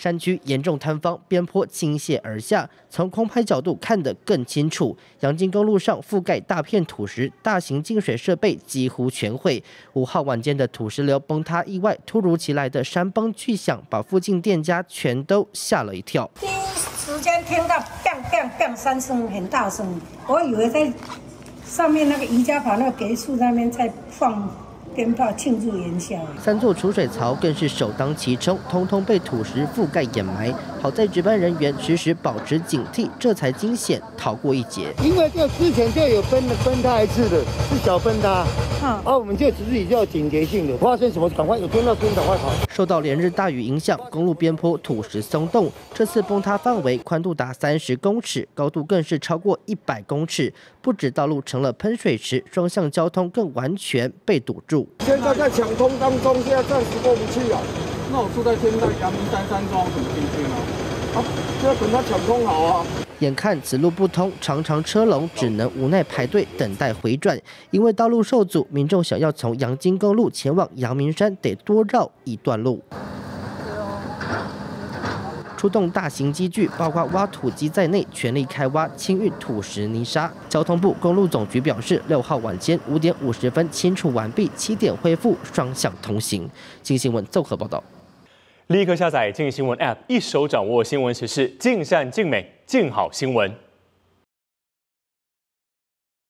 山区严重坍方，边坡倾泻而下，从空拍角度看得更清楚。阳金公路上覆盖大片土石，大型净水设备几乎全毁。5号晚间的土石流崩塌意外，突如其来的山崩巨响，把附近店家全都吓了一跳。 第一时间听到 bang bang bang 3声很大声，我以为在上面那个宜家堡那个别墅那边在放鞭炮庆祝元宵。 3座储水槽更是首当其冲，通通被土石覆盖掩埋。好在值班人员时时保持警惕，这才惊险逃过一劫。 因为这之前就有崩塌一次的，是小崩塌。我们就自己就要警觉性的，发生什么赶快有听到声音赶快跑。 受到连日大雨影响，公路边坡土石松动，这次崩塌范围宽度达30公尺，高度更是超过100公尺，不止道路成了喷水池，双向交通更完全被堵住。 现在在抢通当中，现在暂时过不去啊。 那我住在天大阳明山山庄，怎么进去呢？ 就要等他抢通好啊。 眼看此路不通，长长车龙只能无奈排队等待回转。因为道路受阻，民众想要从阳金公路前往阳明山，得多绕一段路。出动大型机具，包括挖土机在内，全力开挖清运土石泥沙。交通部公路总局表示，6号晚间5点50分清除完毕，7点恢复双向通行。镜新闻综合报道。 立刻下载镜新闻 App， 一手掌握新闻时事，尽善尽美，尽好新闻。